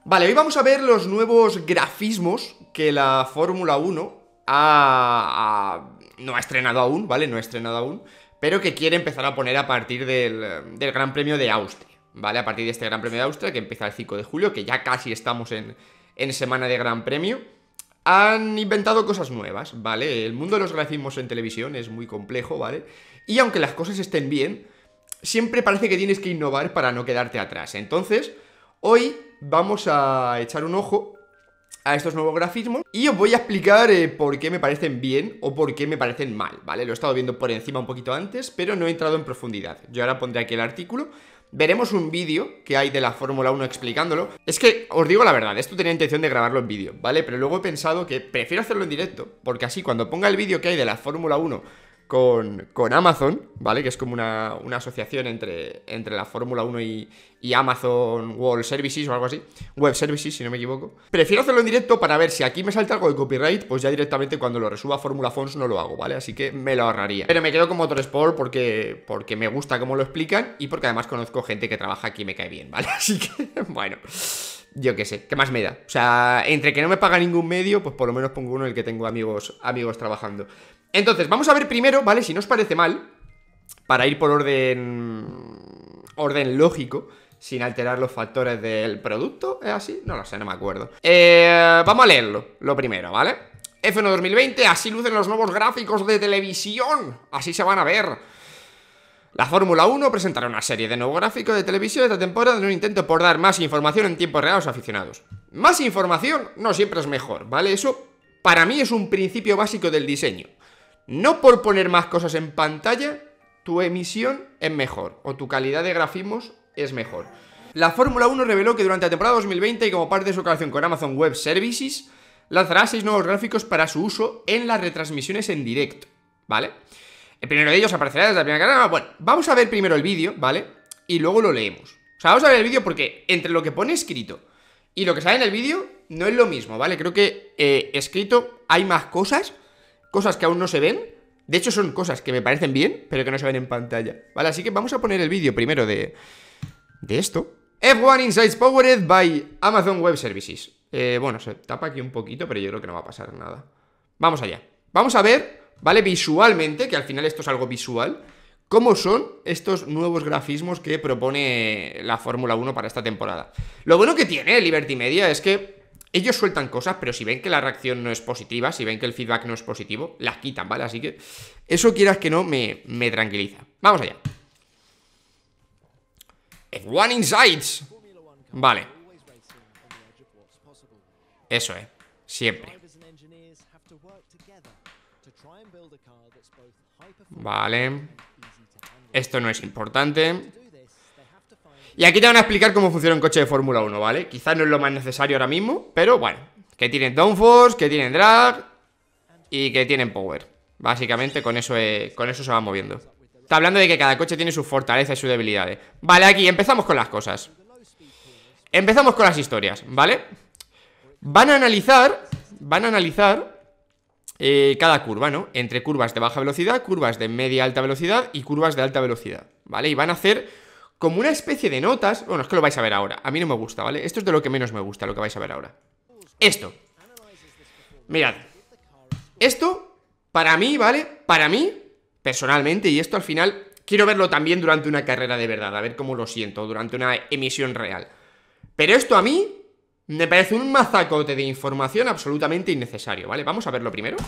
Vale, hoy vamos a ver los nuevos grafismos que la Fórmula 1 no ha estrenado aún, ¿vale? No ha estrenado aún, pero que quiere empezar a poner a partir del Gran Premio de Austria, ¿vale? A partir de este Gran Premio de Austria, que empieza el 5 de julio, que ya casi estamos en semana de Gran Premio, han inventado cosas nuevas, ¿vale? El mundo de los grafismos en televisión es muy complejo, ¿vale? Y aunque las cosas estén bien, siempre parece que tienes que innovar para no quedarte atrás. Entonces, hoy vamos a echar un ojo a estos nuevos grafismos y os voy a explicar por qué me parecen bien o por qué me parecen mal, ¿vale? Lo he estado viendo por encima un poquito antes, pero no he entrado en profundidad. Yo ahora pondré aquí el artículo. Veremos un vídeo que hay de la Fórmula 1 explicándolo. Es que, os digo la verdad, esto tenía intención de grabarlo en vídeo, ¿vale? Pero luego he pensado que prefiero hacerlo en directo, porque así cuando ponga el vídeo que hay de la Fórmula 1 con Amazon, ¿vale? Que es como una asociación entre la Fórmula 1 y Amazon World Services o algo así. Web Services, si no me equivoco. Prefiero hacerlo en directo para ver si aquí me salta algo de copyright, pues ya directamente cuando lo resuba a Fórmula Fons no lo hago, ¿vale? Así que me lo ahorraría. Pero me quedo con Motorsport porque me gusta cómo lo explican y porque además conozco gente que trabaja aquí y me cae bien, ¿vale? Así que, bueno, yo qué sé, ¿qué más me da? O sea, entre que no me paga ningún medio, pues por lo menos pongo uno en el que tengo amigos trabajando. Entonces, vamos a ver primero, ¿vale? Si no os parece mal, para ir por orden lógico, sin alterar los factores del producto, ¿es así? No lo sé, no me acuerdo. Vamos a leerlo, lo primero, ¿vale? F1 2020, así lucen los nuevos gráficos de televisión, así se van a ver. La Fórmula 1 presentará una serie de nuevos gráficos de televisión esta temporada en un intento por dar más información en tiempo real a los aficionados. Más información no siempre es mejor, ¿vale? Eso, para mí, es un principio básico del diseño. No por poner más cosas en pantalla, tu emisión es mejor, o tu calidad de grafismos es mejor. La Fórmula 1 reveló que durante la temporada 2020 y como parte de su colaboración con Amazon Web Services, lanzará 6 nuevos gráficos para su uso en las retransmisiones en directo, ¿vale? El primero de ellos aparecerá desde la primera carrera. Bueno, vamos a ver primero el vídeo, ¿vale? Y luego lo leemos. O sea, vamos a ver el vídeo porque entre lo que pone escrito y lo que sale en el vídeo no es lo mismo, ¿vale? Creo que escrito hay más cosas que aún no se ven. De hecho son cosas que me parecen bien, pero que no se ven en pantalla, ¿vale? Así que vamos a poner el vídeo primero de esto. F1 Insights Powered by Amazon Web Services. Bueno, se tapa aquí un poquito, pero yo creo que no va a pasar nada. Vamos allá. Vamos a ver, ¿vale? Visualmente, que al final esto es algo visual, cómo son estos nuevos grafismos que propone la Fórmula 1 para esta temporada. Lo bueno que tiene Liberty Media es que ellos sueltan cosas, pero si ven que la reacción no es positiva, si ven que el feedback no es positivo, las quitan, ¿vale? Así que eso, quieras que no, me tranquiliza. Vamos allá. F1 Insights. Vale. Eso es, siempre. Vale. Esto no es importante. Y aquí te van a explicar cómo funciona un coche de Fórmula 1, ¿vale? Quizás no es lo más necesario ahora mismo, pero bueno, que tienen downforce, que tienen drag y que tienen power. Básicamente con eso se va moviendo. Está hablando de que cada coche tiene sus fortalezas y sus debilidades. Vale, aquí empezamos con las cosas. Empezamos con las historias, ¿vale? Van a analizar cada curva, ¿no? Entre curvas de baja velocidad, curvas de media alta velocidad y curvas de alta velocidad, ¿vale? Y van a hacer como una especie de notas. Bueno, es que lo vais a ver ahora. A mí no me gusta, ¿vale? Esto es de lo que menos me gusta, lo que vais a ver ahora. Esto. Mirad. Esto, para mí, ¿vale? Para mí, personalmente, y esto al final quiero verlo también durante una carrera de verdad, a ver cómo lo siento, durante una emisión real. Pero esto a mí me parece un mazacote de información absolutamente innecesario, ¿vale? Vamos a verlo primero.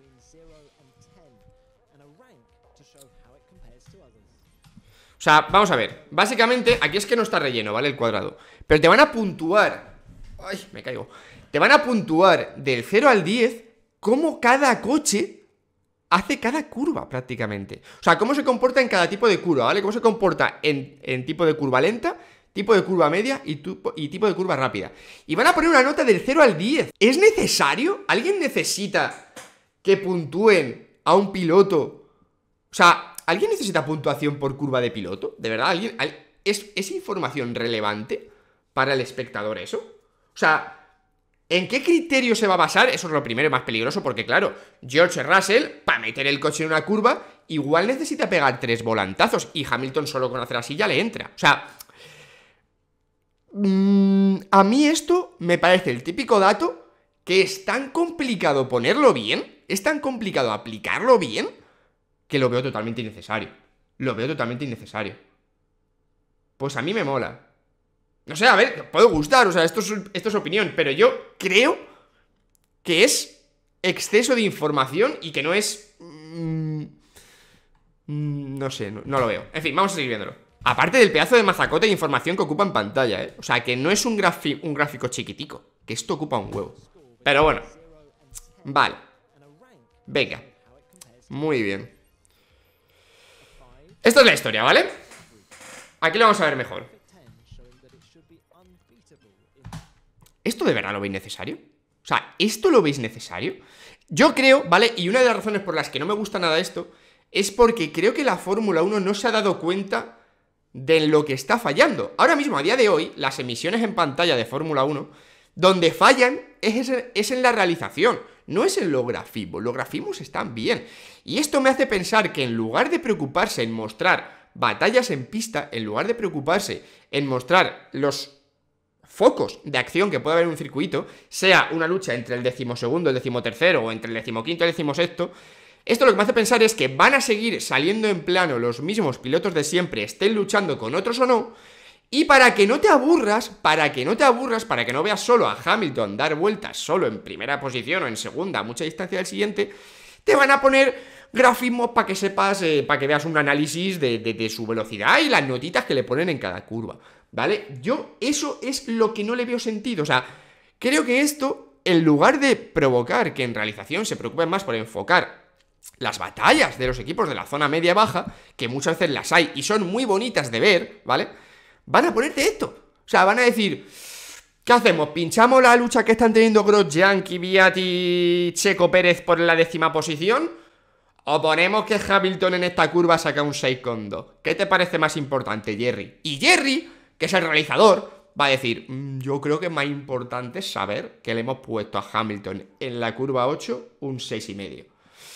O sea, vamos a ver. Básicamente, aquí es que no está relleno, ¿vale? El cuadrado. Pero te van a puntuar. Ay, me caigo. Te van a puntuar del 0 al 10 cómo cada coche hace cada curva, prácticamente. O sea, cómo se comporta en cada tipo de curva, ¿vale? Cómo se comporta en tipo de curva lenta, tipo de curva media y tipo de curva rápida. Y van a poner una nota del 0 al 10. ¿Es necesario? ¿Alguien necesita que puntúen a un piloto? O sea, ¿alguien necesita puntuación por curva de piloto? ¿De verdad? ¿Es información relevante para el espectador eso? O sea, ¿en qué criterio se va a basar? Eso es lo primero y más peligroso, porque claro, George Russell, para meter el coche en una curva, igual necesita pegar 3 volantazos, y Hamilton solo con hacer así ya le entra. O sea, A mí esto me parece el típico dato que es tan complicado ponerlo bien, es tan complicado aplicarlo bien, que lo veo totalmente innecesario. Lo veo totalmente innecesario. Pues a mí me mola. No sé, a ver, puede gustar, o sea, esto es opinión, pero yo creo que es exceso de información y que no es... no sé, no lo veo. En fin, vamos a seguir viéndolo. Aparte del pedazo de mazacote de información que ocupa en pantalla, ¿eh? O sea, que no es un gráfico chiquitico, que esto ocupa un huevo. Pero bueno. Vale. Venga. Muy bien. Esto es la historia, ¿vale? Aquí lo vamos a ver mejor. ¿Esto de verdad lo veis necesario? O sea, ¿esto lo veis necesario? Yo creo, ¿vale? Y una de las razones por las que no me gusta nada esto es porque creo que la Fórmula 1 no se ha dado cuenta de lo que está fallando. Ahora mismo, a día de hoy, las emisiones en pantalla de Fórmula 1, donde fallan es en la realización, no es en los grafismos. Los grafismos están bien. Y esto me hace pensar que en lugar de preocuparse en mostrar batallas en pista, en lugar de preocuparse en mostrar los focos de acción que puede haber en un circuito, sea una lucha entre el 12º, el 13º o entre el 15º y el 16º, esto lo que me hace pensar es que van a seguir saliendo en plano los mismos pilotos de siempre, estén luchando con otros o no, y para que no te aburras, para que no veas solo a Hamilton dar vueltas solo en primera posición o en segunda a mucha distancia del siguiente, te van a poner grafismos para que sepas, para que veas un análisis de su velocidad y las notitas que le ponen en cada curva, ¿vale? Yo eso es lo que no le veo sentido, o sea, creo que esto, en lugar de provocar que en realización se preocupen más por enfocar las batallas de los equipos de la zona media-baja, que muchas veces las hay y son muy bonitas de ver, ¿vale? Van a ponerte esto. O sea, van a decir, ¿qué hacemos? ¿Pinchamos la lucha que están teniendo Grosjean, Kvyat y Checo Pérez por la 10ª posición? ¿O ponemos que Hamilton en esta curva saca un 6,2? ¿Qué te parece más importante, Jerry? Y Jerry, que es el realizador, va a decir, yo creo que es más importante saber que le hemos puesto a Hamilton en la curva 8 un 6,5.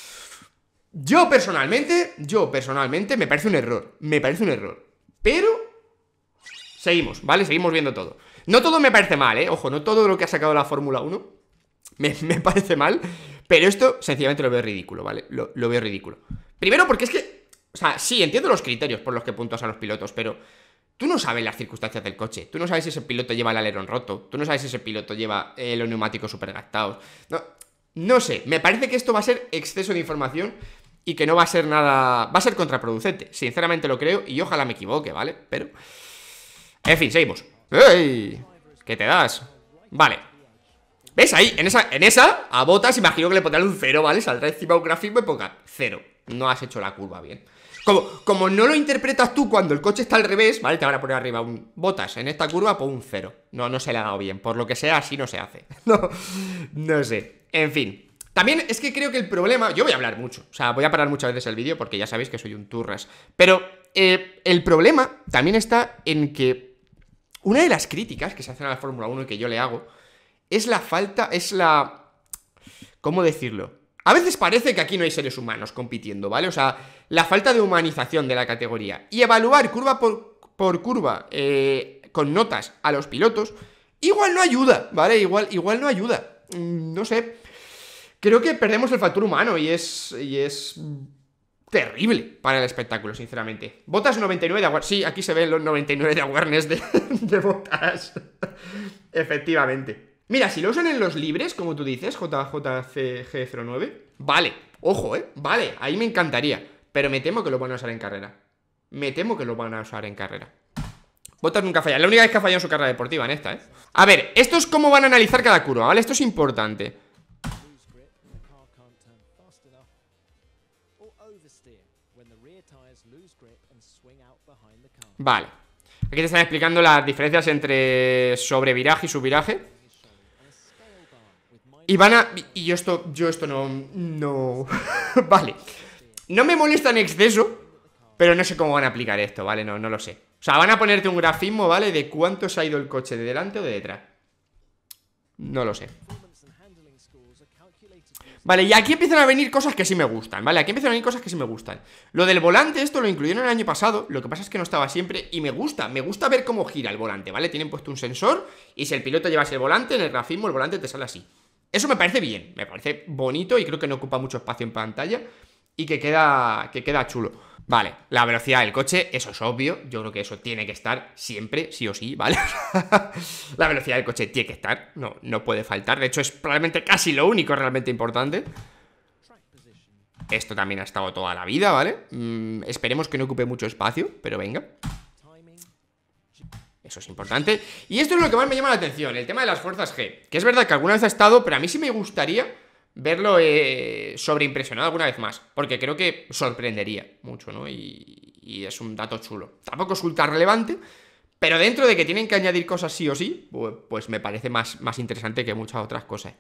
Yo personalmente me parece un error, pero seguimos, ¿vale? Seguimos viendo todo. No todo me parece mal, ¿eh? Ojo, no todo lo que ha sacado la Fórmula 1 me parece mal, pero esto sencillamente lo veo ridículo, ¿vale? Lo veo ridículo. Primero porque es que, o sea, sí, entiendo los criterios por los que puntuas a los pilotos, pero tú no sabes las circunstancias del coche, tú no sabes si ese piloto lleva el alerón roto, tú no sabes si ese piloto lleva los neumáticos super gastados. No sé, me parece que esto va a ser exceso de información y que no va a ser nada... va a ser contraproducente, sinceramente lo creo, y ojalá me equivoque, ¿vale? Pero... en fin, seguimos. ¡Ey! ¿Qué te das? Vale. ¿Ves? Ahí, en esa, a Bottas imagino que le pondrán un 0, ¿vale? Saldrá encima un grafismo y ponga 0. No has hecho la curva bien. Como no lo interpretas tú cuando el coche está al revés, ¿vale? Te van a poner arriba un Bottas. En esta curva pon un 0. No se le ha dado bien. Por lo que sea, así no se hace. No sé. En fin. También es que creo que el problema... yo voy a hablar mucho, o sea, voy a parar muchas veces el vídeo porque ya sabéis que soy un turras. Pero el problema también está en que una de las críticas que se hacen a la Fórmula 1 y que yo le hago es la falta, ¿cómo decirlo? A veces parece que aquí no hay seres humanos compitiendo, ¿vale? O sea, la falta de humanización de la categoría. Y evaluar curva por curva con notas a los pilotos igual no ayuda, ¿vale? Igual no ayuda. No sé... creo que perdemos el factor humano y es terrible para el espectáculo, sinceramente. Bottas 99 de awareness. Sí, aquí se ven los 99 de awareness de Bottas. Efectivamente. Mira, si lo usan en los libres, como tú dices, JJCG09, vale, ojo, vale, ahí me encantaría. Pero me temo que lo van a usar en carrera. Bottas nunca falla. La única vez que ha fallado en su carrera deportiva, en esta, A ver, esto es cómo van a analizar cada curva, ¿vale? Esto es importante. Vale. Aquí te están explicando las diferencias entre sobreviraje y subviraje. Y van a... y yo esto no... Vale. No me molesta en exceso, pero no sé cómo van a aplicar esto, ¿vale? No lo sé. O sea, van a ponerte un grafismo, ¿vale? De cuánto se ha ido el coche de delante o de detrás. No lo sé. Vale, y aquí empiezan a venir cosas que sí me gustan, ¿vale? Aquí empiezan a venir cosas que sí me gustan. Lo del volante, esto lo incluyeron el año pasado. Lo que pasa es que no estaba siempre y me gusta ver cómo gira el volante, ¿vale? Tienen puesto un sensor y si el piloto llevase el volante, en el grafismo el volante te sale así. Eso me parece bien, me parece bonito y creo que no ocupa mucho espacio en pantalla y que queda chulo. Vale, la velocidad del coche, eso es obvio. Yo creo que eso tiene que estar siempre, sí o sí, ¿vale? La velocidad del coche tiene que estar, no puede faltar. De hecho es probablemente casi lo único realmente importante. Esto también ha estado toda la vida, ¿vale? Esperemos que no ocupe mucho espacio, pero venga. Eso es importante. Y esto es lo que más me llama la atención, el tema de las fuerzas G. Que es verdad que alguna vez ha estado, pero a mí sí me gustaría verlo sobreimpresionado alguna vez más, porque creo que sorprendería mucho, ¿no? Y es un dato chulo. Tampoco es ultra relevante, pero dentro de que tienen que añadir cosas sí o sí, pues me parece más interesante que muchas otras cosas.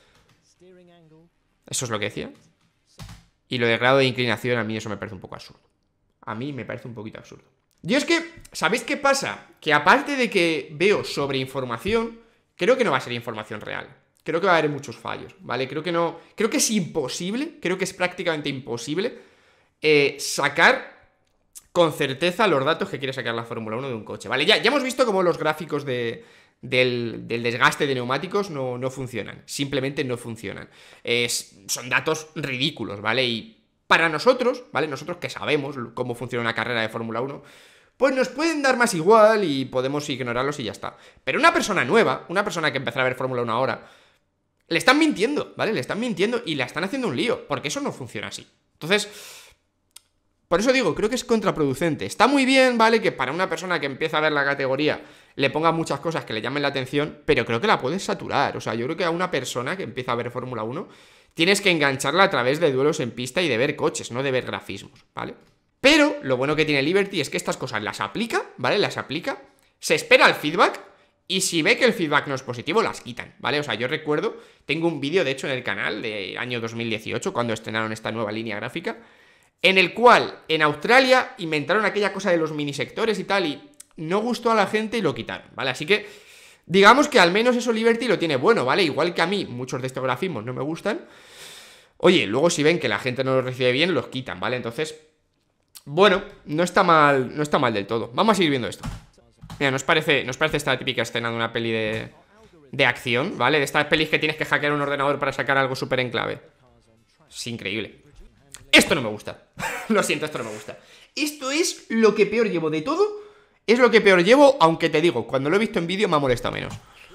Eso es lo que decía. Y lo de grado de inclinación, a mí eso me parece un poco absurdo. A mí me parece un poquito absurdo. Yo es que, ¿sabéis qué pasa? Que aparte de que veo sobreinformación, creo que no va a ser información real. Creo que va a haber muchos fallos, ¿vale? Creo que es imposible, creo que es prácticamente imposible sacar con certeza los datos que quiere sacar la Fórmula 1 de un coche, ¿vale? Ya hemos visto cómo los gráficos del desgaste de neumáticos no funcionan, simplemente no funcionan. Son datos ridículos, ¿vale? Y para nosotros, ¿vale? Nosotros que sabemos cómo funciona una carrera de Fórmula 1, pues nos pueden dar más igual y podemos ignorarlos y ya está. Pero una persona nueva, una persona que empezará a ver Fórmula 1 ahora, le están mintiendo, ¿vale? Le están mintiendo y la están haciendo un lío, porque eso no funciona así. Entonces, por eso digo, creo que es contraproducente. Está muy bien, ¿vale? Que para una persona que empieza a ver la categoría le ponga muchas cosas que le llamen la atención, pero creo que la puedes saturar. O sea, yo creo que a una persona que empieza a ver Fórmula 1 tienes que engancharla a través de duelos en pista y de ver coches, no de ver grafismos, ¿vale? Pero lo bueno que tiene Liberty es que estas cosas las aplica, ¿vale? Las aplica, se espera el feedback y si ve que el feedback no es positivo, las quitan, ¿vale? O sea, yo recuerdo, tengo un vídeo de hecho en el canal del año 2018, cuando estrenaron esta nueva línea gráfica, en el cual en Australia inventaron aquella cosa de los minisectores y tal, y no gustó a la gente y lo quitaron, ¿vale? Así que, digamos que al menos eso Liberty lo tiene bueno, ¿vale? Igual que a mí, muchos de estos grafismos no me gustan. Oye, luego si ven que la gente no los recibe bien, los quitan, ¿vale? Entonces, bueno, no está mal del todo. Vamos a seguir viendo esto. Mira, ¿nos parece esta típica escena de una peli de acción, ¿vale? De estas pelis que tienes que hackear un ordenador para sacar algo súper en clave. Es increíble. Esto no me gusta. Lo siento, esto no me gusta. Esto es lo que peor llevo de todo. Es lo que peor llevo, aunque te digo, cuando lo he visto en vídeo me ha molestado menos.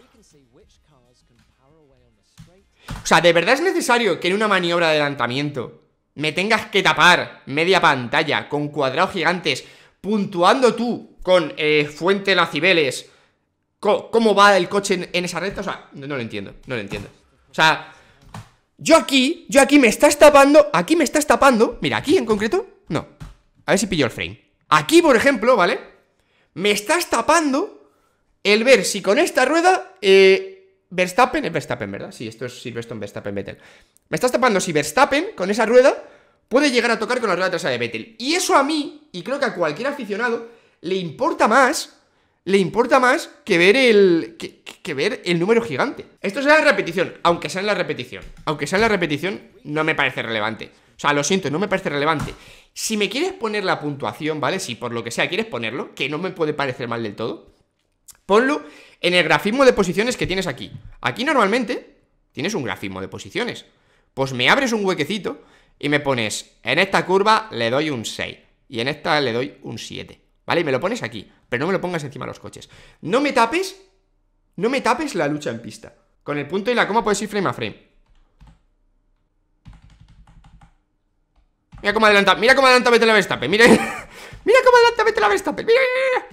O sea, ¿de verdad es necesario que en una maniobra de adelantamiento me tengas que tapar media pantalla con cuadrados gigantes, puntuando tú con fuente la Cibeles cómo va el coche en esa recta? O sea, no lo entiendo, no lo entiendo. O sea, yo aquí me estás tapando, mira, aquí en concreto, no. A ver si pillo el frame. Aquí, por ejemplo, ¿vale? Me estás tapando el ver si con esta rueda Verstappen, es Verstappen, ¿verdad? Sí, esto es Silverstone, Verstappen, Vettel. Me estás tapando si Verstappen, con esa rueda, puede llegar a tocar con la rueda trasera de Vettel. Y eso a mí, y creo que a cualquier aficionado, le importa más que ver el número gigante. Esto será la repetición, aunque sea en la repetición, no me parece relevante. O sea, lo siento, no me parece relevante. Si me quieres poner la puntuación, ¿vale? Si por lo que sea quieres ponerlo, que no me puede parecer mal del todo, ponlo en el grafismo de posiciones que tienes aquí. Aquí normalmente tienes un grafismo de posiciones. Pues me abres un huequecito y me pones, en esta curva le doy un 6 y en esta le doy un 7, ¿vale? Y me lo pones aquí, pero no me lo pongas encima de los coches. No me tapes la lucha en pista. Con el punto y la coma puedes ir frame a frame. Mira cómo adelanta Vettel a Verstappen. Mira, mira cómo adelanta Vettel a Verstappen. Mira.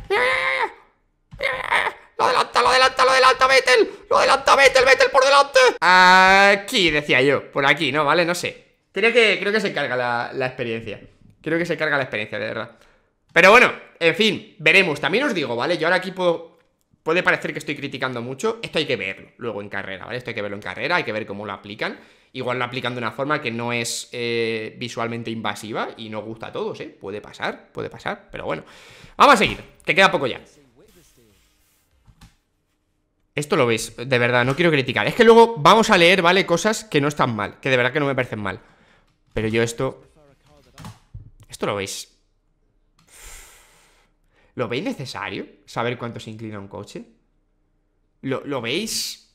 Lo adelanta Vettel por delante. Aquí, decía yo, por aquí, ¿no? ¿Vale? No sé. Creo que se carga la experiencia. Creo que se carga la experiencia, de verdad. Pero bueno, en fin, veremos. También os digo, ¿vale? Yo ahora aquí puede parecer que estoy criticando mucho. Esto hay que verlo luego en carrera, ¿vale? Esto hay que verlo en carrera, hay que ver cómo lo aplican. Igual lo aplican de una forma que no es visualmente invasiva y no gusta a todos, ¿eh? Puede pasar, pero bueno. Vamos a seguir, que queda poco ya. Esto lo veis, de verdad, no quiero criticar. Es que luego vamos a leer, ¿vale? Cosas que no están mal, que de verdad que no me parecen mal. Pero yo esto lo veis. ¿Lo veis necesario? ¿Saber cuánto se inclina un coche? ¿Lo veis?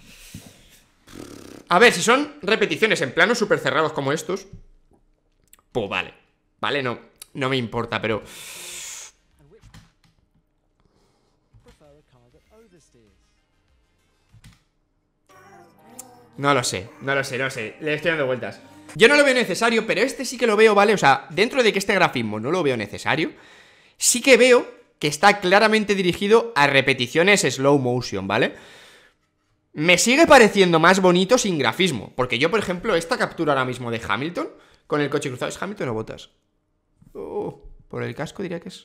A ver, si son repeticiones en planos súper cerrados como estos, pues vale. Vale, no me importa, pero... No lo sé. Le estoy dando vueltas. Yo no lo veo necesario, pero este sí que lo veo, ¿vale? O sea, dentro de que este grafismo no lo veo necesario, sí que veo que está claramente dirigido a repeticiones slow motion, ¿vale? Me sigue pareciendo más bonito sin grafismo, porque yo, por ejemplo, esta captura ahora mismo de Hamilton, con el coche cruzado, ¿es Hamilton o Bottas? Por el casco diría que es...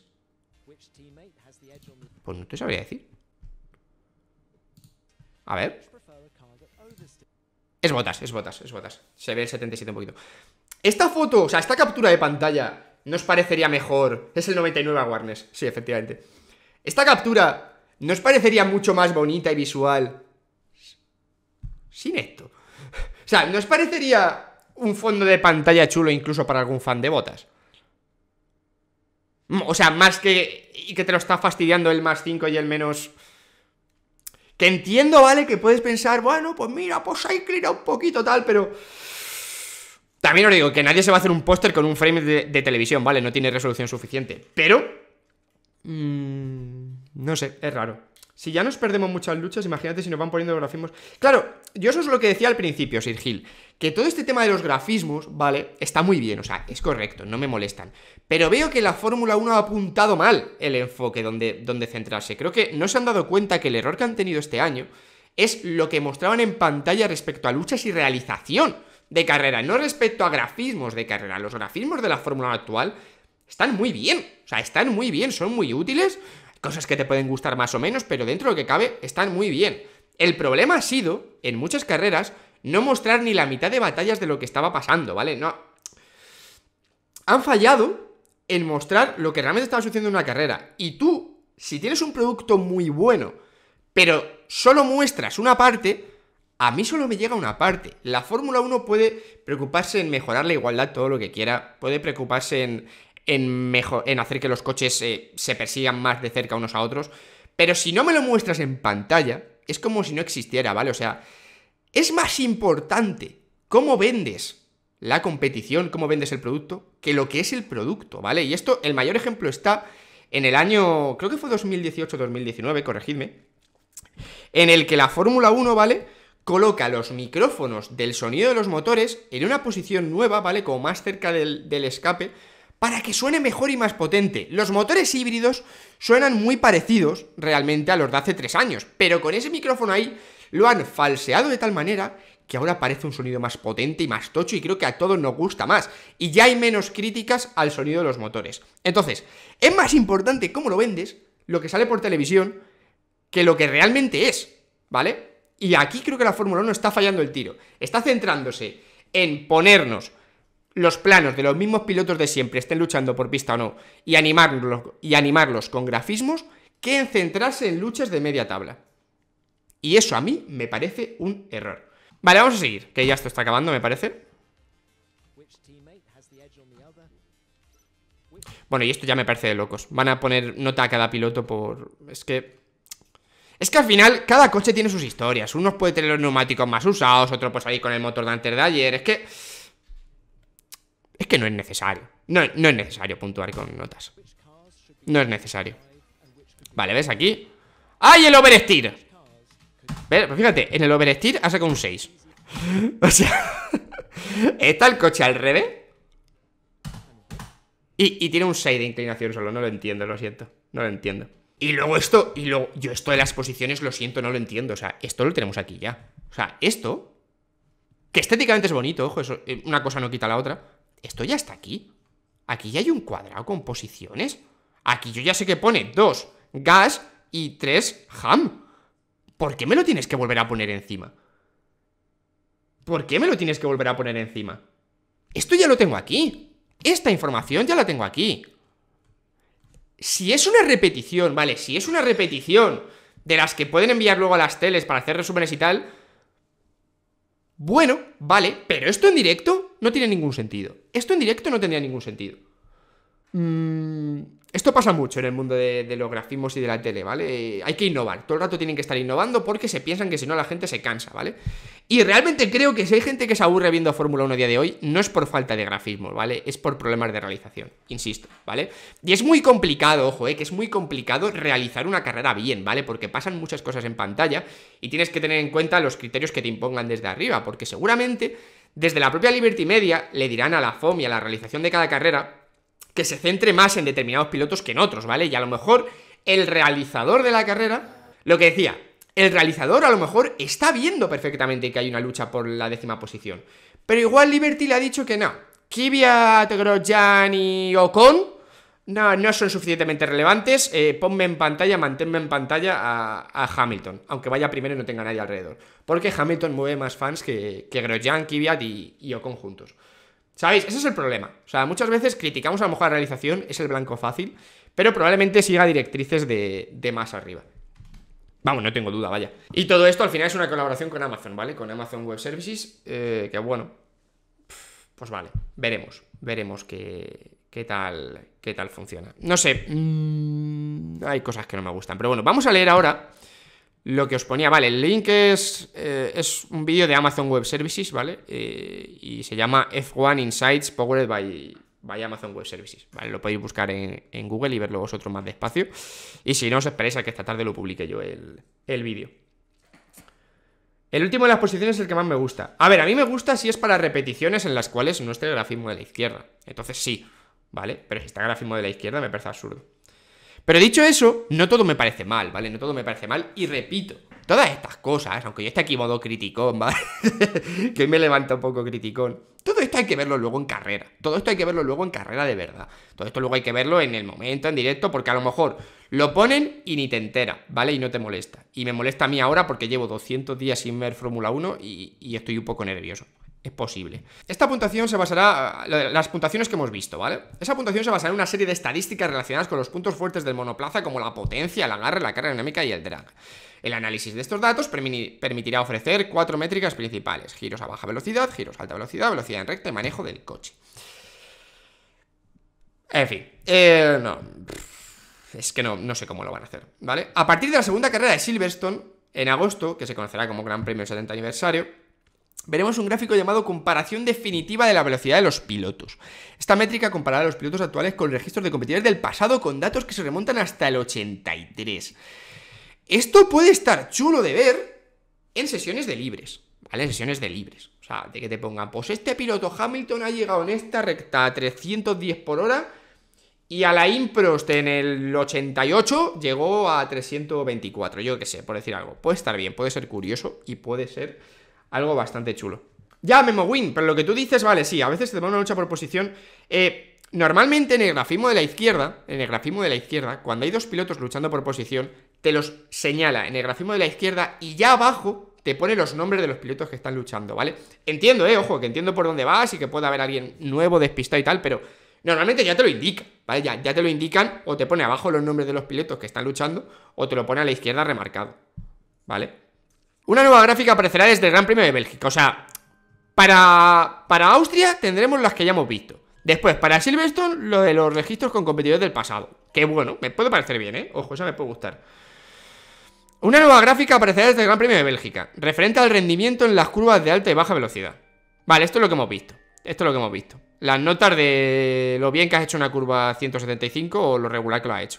Pues no te sabría decir. A ver... Es Bottas. Se ve el 77 un poquito. Esta foto, o sea, esta captura de pantalla, ¿no os parecería mejor? Es el 99 a Warnes, sí, efectivamente. Esta captura, ¿no os parecería mucho más bonita y visual sin esto? O sea, ¿no os parecería un fondo de pantalla chulo incluso para algún fan de Bottas? O sea, más que... Y que te lo está fastidiando el +5 y el menos... Que entiendo, ¿vale? Que puedes pensar, bueno, pues mira, pues ha inclinado un poquito tal, pero... También os digo que nadie se va a hacer un póster con un frame de televisión, ¿vale? No tiene resolución suficiente. Pero... no sé, es raro. Si ya nos perdemos muchas luchas, imagínate si nos van poniendo grafismos... Claro, yo eso es lo que decía al principio, Sir Gil. Que todo este tema de los grafismos, ¿vale? Está muy bien, o sea, es correcto, no me molestan. Pero veo que la Fórmula 1 ha apuntado mal el enfoque donde centrarse. Creo que no se han dado cuenta que el error que han tenido este año es lo que mostraban en pantalla respecto a luchas y realización de carrera, no respecto a grafismos de carrera. Los grafismos de la Fórmula 1 actual están muy bien, o sea, están muy bien, son muy útiles, cosas que te pueden gustar más o menos, pero dentro de lo que cabe están muy bien. El problema ha sido, en muchas carreras, no mostrar ni la mitad de batallas de lo que estaba pasando, ¿vale? No. Han fallado en mostrar lo que realmente estaba sucediendo en una carrera. Y tú, si tienes un producto muy bueno, pero solo muestras una parte, a mí solo me llega una parte. La Fórmula 1 puede preocuparse en mejorar la igualdad todo lo que quiera, puede preocuparse en hacer que los coches se persigan más de cerca unos a otros, pero si no me lo muestras en pantalla, es como si no existiera, ¿vale? O sea, es más importante cómo vendes la competición, cómo vendes el producto, que lo que es el producto, ¿vale? Y esto, el mayor ejemplo está en el año, creo que fue 2018-2019, corregidme, en el que la Fórmula 1, ¿vale?, coloca los micrófonos del sonido de los motores en una posición nueva, ¿vale?, como más cerca del escape, para que suene mejor y más potente. Los motores híbridos suenan muy parecidos realmente a los de hace 3 años, pero con ese micrófono ahí lo han falseado de tal manera que ahora parece un sonido más potente y más tocho, y creo que a todos nos gusta más. Y ya hay menos críticas al sonido de los motores. Entonces, es más importante cómo lo vendes, lo que sale por televisión, que lo que realmente es, ¿vale? Y aquí creo que la Fórmula 1 está fallando el tiro. Está centrándose en ponernos los planos de los mismos pilotos de siempre, estén luchando por pista o no, y animarlos con grafismos, que en centrarse en luchas de media tabla. Y eso a mí me parece un error. Vale, vamos a seguir, que ya esto está acabando, me parece. Bueno, y esto ya me parece de locos. Van a poner nota a cada piloto por... Es que al final cada coche tiene sus historias. Unos puede tener los neumáticos más usados, otro pues ahí con el motor de antes de ayer. Es que no es necesario. No es necesario puntuar con notas. No es necesario. Vale, ¿ves aquí? ¡Ay, el oversteer! ¿Ves? Pues fíjate, en el oversteer ha sacado un 6. O sea, está el coche al revés y tiene un 6 de inclinación solo. No lo entiendo, lo siento. No lo entiendo. Y luego yo esto de las posiciones lo siento, no lo entiendo. O sea, esto lo tenemos aquí ya. O sea, esto, que estéticamente es bonito, ojo, eso, una cosa no quita la otra. Esto ya está aquí. Aquí ya hay un cuadrado con posiciones. Aquí yo ya sé que pone 2 gas y 3 ham. ¿Por qué me lo tienes que volver a poner encima? ¿Por qué me lo tienes que volver a poner encima? Esto ya lo tengo aquí. Esta información ya la tengo aquí. Si es una repetición, vale, si es una repetición de las que pueden enviar luego a las teles para hacer resúmenes y tal, bueno, vale, pero esto en directo no tiene ningún sentido. Esto en directo no tendría ningún sentido. Esto pasa mucho en el mundo de los grafismos y de la tele, ¿vale? Hay que innovar, todo el rato tienen que estar innovando porque se piensan que si no la gente se cansa, ¿vale? Y realmente creo que si hay gente que se aburre viendo Fórmula 1 a día de hoy, no es por falta de grafismos, ¿vale? Es por problemas de realización, insisto, ¿vale? Y es muy complicado, ojo, que es muy complicado realizar una carrera bien, ¿vale? Porque pasan muchas cosas en pantalla y tienes que tener en cuenta los criterios que te impongan desde arriba, porque seguramente desde la propia Liberty Media le dirán a la FOM y a la realización de cada carrera que se centre más en determinados pilotos que en otros, ¿vale? Y a lo mejor el realizador de la carrera, lo que decía, el realizador a lo mejor está viendo perfectamente que hay una lucha por la 10ª posición, pero igual Liberty le ha dicho que no, Kvyat, Grosjean y Ocon no son suficientemente relevantes, ponme en pantalla, manténme en pantalla a Hamilton, aunque vaya primero y no tenga nadie alrededor, porque Hamilton mueve más fans que Grosjean, Kvyat y Ocon juntos. ¿Sabéis? Ese es el problema. O sea, muchas veces criticamos a lo mejor la realización, es el blanco fácil, pero probablemente siga directrices de más arriba. Vamos, no tengo duda, vaya. Y todo esto al final es una colaboración con Amazon, ¿vale? Con Amazon Web Services, que bueno, pues vale, veremos qué tal funciona. No sé, hay cosas que no me gustan, pero bueno, vamos a leer ahora lo que os ponía, vale, el link es un vídeo de Amazon Web Services, ¿vale? Y se llama F1 Insights Powered by Amazon Web Services, ¿vale? Lo podéis buscar en Google y verlo vosotros más despacio. Y si no, os esperéis a que esta tarde lo publique yo el vídeo. El último de las posiciones es el que más me gusta. A ver, a mí me gusta si es para repeticiones en las cuales no esté el grafismo de la izquierda. Entonces sí, ¿vale? Pero si está el grafismo de la izquierda me parece absurdo. Pero dicho eso, no todo me parece mal, ¿vale? No todo me parece mal. Y repito, todas estas cosas, aunque yo esté aquí en modo criticón, ¿vale? Que hoy me levanta un poco criticón. Todo esto hay que verlo luego en carrera. Todo esto hay que verlo luego en carrera de verdad. Todo esto luego hay que verlo en el momento, en directo, porque a lo mejor lo ponen y ni te entera, ¿vale? Y no te molesta. Y me molesta a mí ahora porque llevo 200 días sin ver Fórmula 1 y estoy un poco nervioso. Es posible. Esta puntuación se basará, las puntuaciones que hemos visto, ¿vale? Esa puntuación se basará en una serie de estadísticas relacionadas con los puntos fuertes del monoplaza, como la potencia, el agarre, la carga dinámica y el drag. El análisis de estos datos permitirá ofrecer 4 métricas principales: giros a baja velocidad, giros a alta velocidad, velocidad en recta y manejo del coche. En fin, no, es que no sé cómo lo van a hacer, ¿vale? A partir de la segunda carrera de Silverstone, en agosto, que se conocerá como Gran Premio 70 aniversario, veremos un gráfico llamado comparación definitiva de la velocidad de los pilotos. Esta métrica comparará a los pilotos actuales con registros de competidores del pasado con datos que se remontan hasta el 83. Esto puede estar chulo de ver en sesiones de libres, ¿vale? En sesiones de libres. O sea, de que te pongan, pues este piloto Hamilton ha llegado en esta recta a 310 por hora y a la Improst en el 88 llegó a 324, yo qué sé, por decir algo. Puede estar bien, puede ser curioso y puede ser algo bastante chulo. Ya, MemoWin, pero lo que tú dices, vale, sí, a veces te pone una lucha por posición. Normalmente en el grafismo de la izquierda, cuando hay dos pilotos luchando por posición, te los señala en el grafismo de la izquierda y ya abajo te pone los nombres de los pilotos que están luchando, ¿vale? Entiendo, ojo, que entiendo por dónde vas y que puede haber alguien nuevo, despistado y tal, pero normalmente ya te lo indica, ¿vale? Ya te lo indican, o te pone abajo los nombres de los pilotos que están luchando, o te lo pone a la izquierda remarcado, ¿vale? Una nueva gráfica aparecerá desde el Gran Premio de Bélgica. O sea, para Austria tendremos las que ya hemos visto. Después, para Silverstone, lo de los registros con competidores del pasado. Que bueno, me puede parecer bien, Ojo, esa me puede gustar. Una nueva gráfica aparecerá desde el Gran Premio de Bélgica, referente al rendimiento en las curvas de alta y baja velocidad. Vale, esto es lo que hemos visto. Las notas de lo bien que has hecho una curva 175 o lo regular que lo has hecho.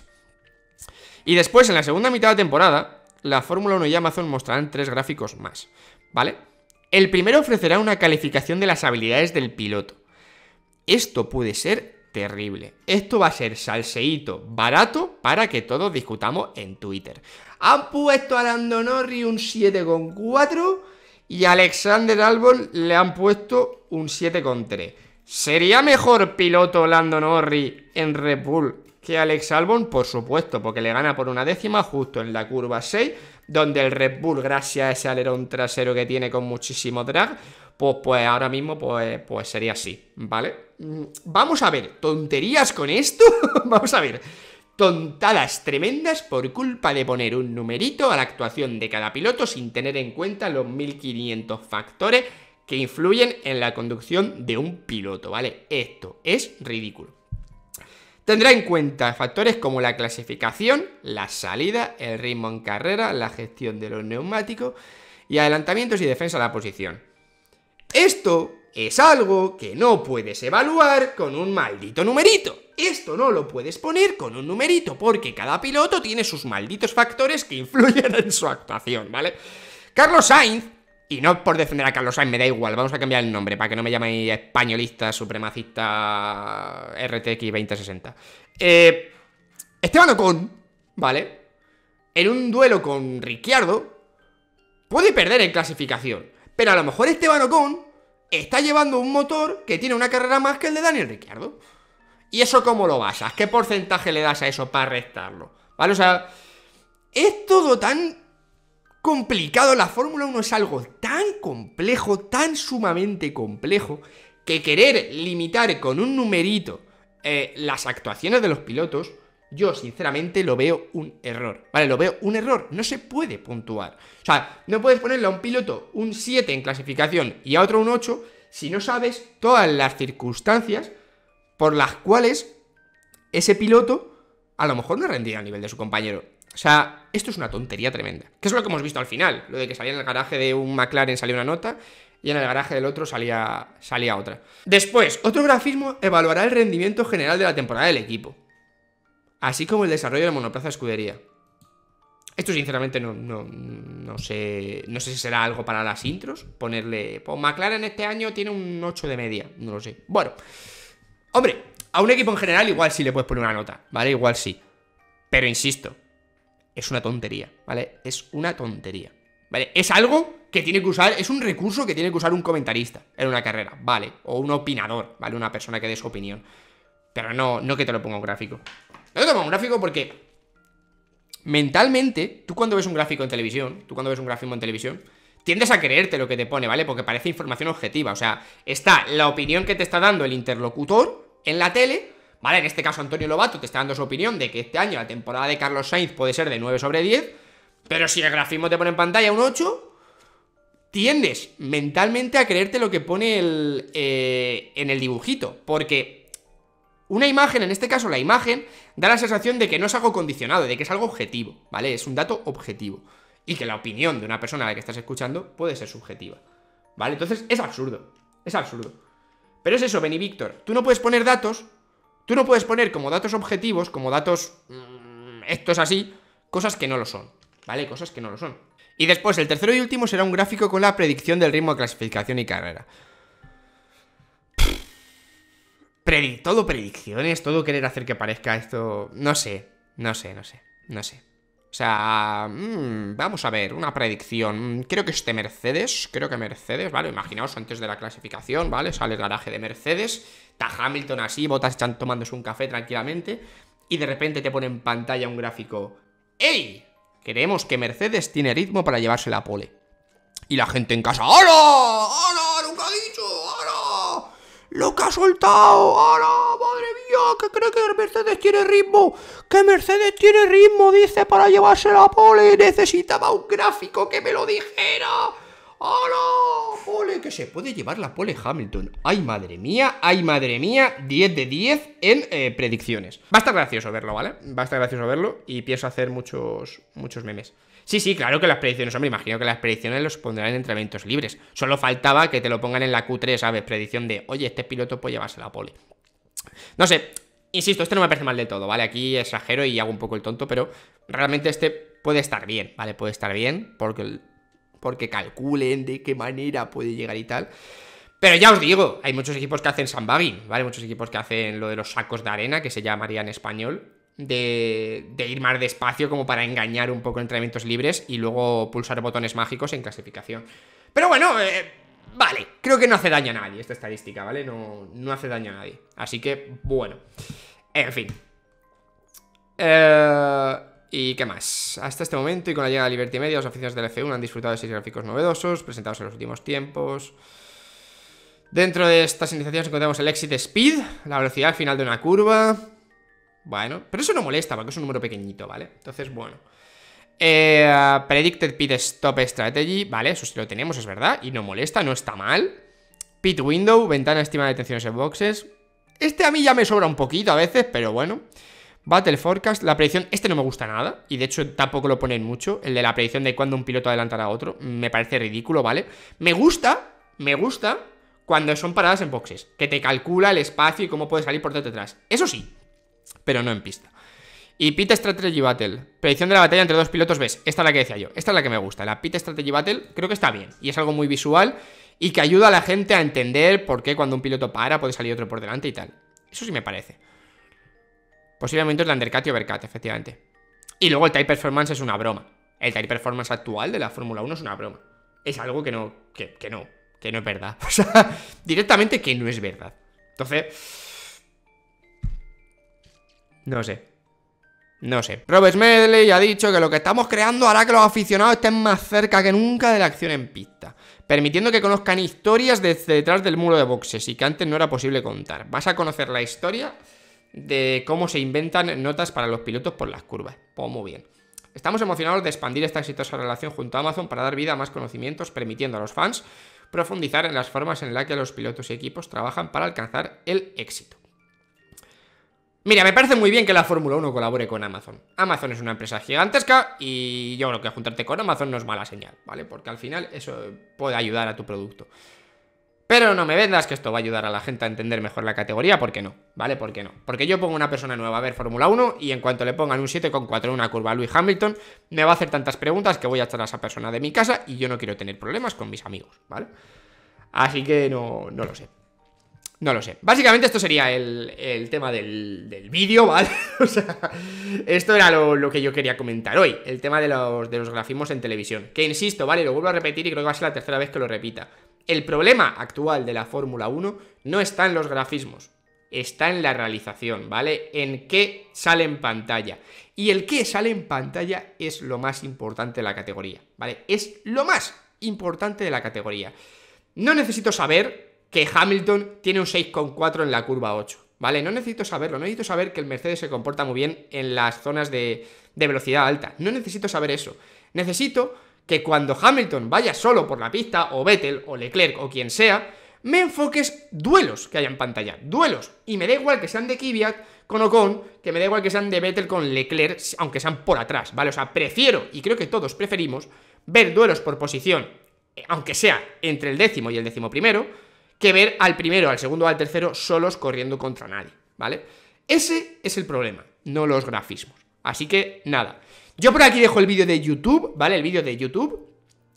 Y después, en la segunda mitad de temporada, la Fórmula 1 y Amazon mostrarán 3 gráficos más, ¿vale? El primero ofrecerá una calificación de las habilidades del piloto. Esto puede ser terrible. Esto va a ser salseíto barato para que todos discutamos en Twitter. Han puesto a Lando Norris un 7,4 y a Alexander Albon le han puesto un 7,3. ¿Sería mejor piloto Lando Norris en Red Bull que Alex Albon? Por supuesto, porque le gana por una décima justo en la curva 6, donde el Red Bull, gracias a ese alerón trasero que tiene con muchísimo drag, pues ahora mismo pues sería así, ¿vale? Vamos a ver, tonterías con esto. Vamos a ver, tontadas tremendas por culpa de poner un numerito a la actuación de cada piloto sin tener en cuenta los 1500 factores que influyen en la conducción de un piloto, ¿vale? Esto es ridículo. Tendrá en cuenta factores como la clasificación, la salida, el ritmo en carrera, la gestión de los neumáticos y adelantamientos y defensa de la posición. Esto es algo que no puedes evaluar con un maldito numerito. Esto no lo puedes poner con un numerito porque cada piloto tiene sus malditos factores que influyen en su actuación, ¿vale? Carlos Sainz, y no por defender a Carlos Sainz, me da igual, vamos a cambiar el nombre para que no me llaméis españolista, supremacista, RTX 2060. Esteban Ocon, ¿vale? En un duelo con Ricciardo puede perder en clasificación, pero a lo mejor Esteban Ocon está llevando un motor que tiene una carrera más que el de Daniel Ricciardo. ¿Y eso cómo lo basas? ¿Qué porcentaje le das a eso para restarlo? ¿Vale? O sea, es todo tan complicado. La Fórmula 1 es algo tan complejo, tan sumamente complejo, que querer limitar con un numerito las actuaciones de los pilotos, yo sinceramente lo veo un error. ¿Vale? Lo veo un error. No se puede puntuar. O sea, no puedes ponerle a un piloto un 7 en clasificación y a otro un 8 si no sabes todas las circunstancias por las cuales ese piloto a lo mejor no rendía a nivel de su compañero. O sea, esto es una tontería tremenda. Que es lo que hemos visto al final. Lo de que salía en el garaje de un McLaren salía una nota y en el garaje del otro salía otra. Después, otro grafismo evaluará el rendimiento general de la temporada del equipo, así como el desarrollo de monoplaza de escudería. Esto sinceramente no sé si será algo para las intros. Ponerle, pues McLaren este año tiene un 8 de media, no lo sé. Bueno, hombre, a un equipo en general igual sí le puedes poner una nota, ¿vale? Igual sí. Pero insisto, es una tontería, ¿vale? Es una tontería, ¿vale? Es algo que tiene que usar, es un recurso que tiene que usar un comentarista en una carrera, ¿vale? O un opinador, ¿vale? Una persona que dé su opinión. Pero no que te lo ponga un gráfico. No te lo ponga un gráfico porque mentalmente, tú cuando ves un gráfico en televisión, tiendes a creerte lo que te pone, ¿vale? Porque parece información objetiva. O sea, está la opinión que te está dando el interlocutor en la tele, ¿vale? En este caso Antonio Lobato te está dando su opinión de que este año la temporada de Carlos Sainz puede ser de 9 sobre 10, pero si el grafismo te pone en pantalla un 8, tiendes mentalmente a creerte lo que pone en el dibujito. Porque una imagen, en este caso la imagen, da la sensación de que no es algo condicionado, de que es algo objetivo, ¿vale? Es un dato objetivo. Y que la opinión de una persona a la que estás escuchando puede ser subjetiva, ¿vale? Entonces es absurdo, es absurdo. Pero es eso, Beni Víctor, tú no puedes poner datos, tú no puedes poner como datos objetivos, como datos, esto es así, cosas que no lo son, ¿vale? Cosas que no lo son. Y después, el tercero y último será un gráfico con la predicción del ritmo de clasificación y carrera. Todo predicciones, todo querer hacer que parezca esto, no sé. O sea, vamos a ver, una predicción. Creo que Mercedes, ¿vale? Imaginaos antes de la clasificación, ¿vale? Sale el garaje de Mercedes, está Hamilton así, Bottas están tomándose un café tranquilamente y de repente te pone en pantalla un gráfico. ¡Ey! Creemos que Mercedes tiene ritmo para llevarse la pole. Y la gente en casa, ¡hola! ¡Hola! ¡Lo que ha dicho! ¡Hola! ¡Lo que ha soltado! ¡Hola! ¡Madre mía! ¿Qué cree que Mercedes tiene ritmo? ¡Que Mercedes tiene ritmo! Dice, para llevarse la pole. Necesitaba un gráfico que me lo dijera. ¡Hola! Pole, que se puede llevar la pole Hamilton. ¡Ay, madre mía! ¡Ay, madre mía! 10 de 10 en predicciones. Va a estar gracioso verlo, ¿vale? Va a estar gracioso verlo y pienso hacer muchos memes. Sí, claro que las predicciones, hombre, imagino que las predicciones los pondrán en entrenamientos libres. Solo faltaba que te lo pongan en la Q3, ¿sabes? Predicción de, oye, este piloto puede llevarse la pole. No sé, insisto, este no me parece mal de todo, ¿vale? Aquí exagero y hago un poco el tonto, pero realmente este puede estar bien, ¿vale? Puede estar bien porque calculen de qué manera puede llegar y tal. Pero ya os digo, hay muchos equipos que hacen sandbagging, ¿vale? Muchos equipos que hacen lo de los sacos de arena, que se llamaría en español, de ir más despacio como para engañar un poco en entrenamientos libres y luego pulsar botones mágicos en clasificación. Pero bueno, vale, creo que no hace daño a nadie esta estadística, ¿vale? No hace daño a nadie. Así que, bueno, en fin. ¿Y qué más? Hasta este momento y con la llegada de Liberty Media, los aficionados del F1 han disfrutado de 6 gráficos novedosos presentados en los últimos tiempos. Dentro de estas iniciativas encontramos el Exit Speed, la velocidad al final de una curva. Bueno, pero eso no molesta porque es un número pequeñito, ¿vale? Entonces, bueno. Predicted Pit Stop Strategy, vale, eso sí lo tenemos, es verdad. Y no molesta, no está mal. Pit Window, ventana estimada de detenciones en boxes. Este a mí ya me sobra un poquito a veces, pero bueno. Battle Forecast, la predicción, este no me gusta nada. Y de hecho tampoco lo ponen mucho. El de la predicción de cuando un piloto adelantará a otro. Me parece ridículo, ¿vale? Me gusta cuando son paradas en boxes, que te calcula el espacio y cómo puedes salir por detrás. Eso sí, pero no en pista. Y Pit Strategy Battle, predicción de la batalla entre dos pilotos. ¿Ves? Esta es la que decía yo, esta es la que me gusta. La Pit Strategy Battle creo que está bien. Y es algo muy visual y que ayuda a la gente a entender por qué cuando un piloto para puede salir otro por delante y tal. Eso sí me parece. Posiblemente es la undercut y overcut, efectivamente. Y luego el Type Performance es una broma. El Type Performance actual de la Fórmula 1 es una broma. Es algo que no es verdad. O sea, directamente que no es verdad. Entonces, no sé. Robert Smedley ha dicho que lo que estamos creando hará que los aficionados estén más cerca que nunca de la acción en pista, permitiendo que conozcan historias desde detrás del muro de boxes y que antes no era posible contar. Vas a conocer la historia de cómo se inventan notas para los pilotos por las curvas. Pues muy bien. Estamos emocionados de expandir esta exitosa relación junto a Amazon para dar vida a más conocimientos, permitiendo a los fans profundizar en las formas en las que los pilotos y equipos trabajan para alcanzar el éxito. Mira, me parece muy bien que la Fórmula 1 colabore con Amazon. Amazon es una empresa gigantesca y yo creo que juntarte con Amazon no es mala señal, ¿vale? Porque al final eso puede ayudar a tu producto. Pero no me vendas que esto va a ayudar a la gente a entender mejor la categoría, ¿por qué no? ¿Vale? ¿Por qué no? Porque yo pongo una persona nueva a ver Fórmula 1 y en cuanto le pongan un 7,4 en una curva a Lewis Hamilton, me va a hacer tantas preguntas que voy a echar a esa persona de mi casa y yo no quiero tener problemas con mis amigos, ¿vale? Así que no lo sé. No lo sé. Básicamente esto sería el tema del vídeo, ¿vale? O sea, esto era lo que yo quería comentar hoy. El tema de los grafismos en televisión. Que insisto, ¿vale? Lo vuelvo a repetir y creo que va a ser la tercera vez que lo repita. El problema actual de la Fórmula 1 no está en los grafismos. Está en la realización, ¿vale? En qué sale en pantalla. Y el qué sale en pantalla es lo más importante de la categoría, ¿vale? Es lo más importante de la categoría. No necesito saber que Hamilton tiene un 6,4 en la curva 8, ¿vale? No necesito saberlo, no necesito saber que el Mercedes se comporta muy bien en las zonas de velocidad alta. No necesito saber eso. Necesito que cuando Hamilton vaya solo por la pista, o Vettel, o Leclerc, o quien sea, me enfoques duelos que haya en pantalla. Duelos. Y me da igual que sean de Kvyat con Ocon, que me da igual que sean de Vettel con Leclerc, aunque sean por atrás, ¿vale? O sea, prefiero, y creo que todos preferimos, ver duelos por posición, aunque sea entre el 10º y el 11º, que ver al primero, al segundo o al tercero solos corriendo contra nadie, ¿vale? Ese es el problema, no los grafismos. Así que, nada. Yo por aquí dejo el vídeo de YouTube, ¿vale? El vídeo de YouTube.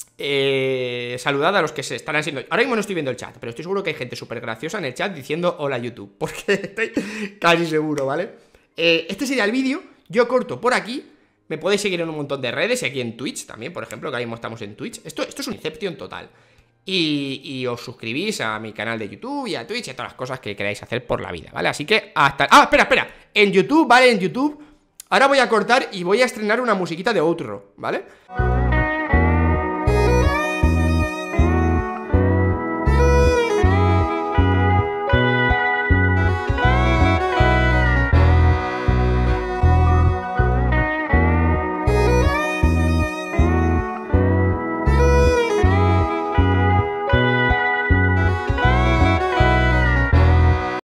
Saludad a los que se están haciendo. Ahora mismo no estoy viendo el chat, pero estoy seguro que hay gente súper graciosa en el chat diciendo hola YouTube, porque estoy casi seguro, ¿vale? Este sería el vídeo. Yo corto por aquí. Me podéis seguir en un montón de redes y aquí en Twitch también, por ejemplo, que ahora mismo estamos en Twitch. Esto es un Inception total. Y os suscribís a mi canal de YouTube y a Twitch y a todas las cosas que queráis hacer por la vida, ¿vale? Así que hasta... ¡Ah, espera! En YouTube, ¿vale? En YouTube ahora voy a cortar y voy a estrenar una musiquita de outro, ¿vale?